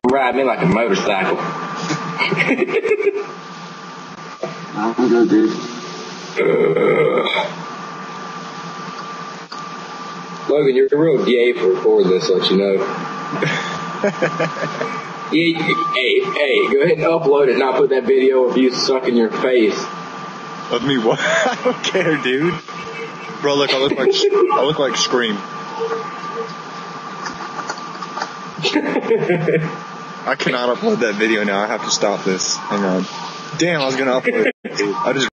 ride me like a motorcycle. I'm good, dude. Logan, you're real gay for recording this, let you know. Yeah, hey, go ahead and upload it and I'll put that video of you sucking your face. Of me what? I don't care, dude. Bro, look, I look like Scream. I cannot upload that video now. I have to stop this. Hang on. Damn, I was gonna upload it. I just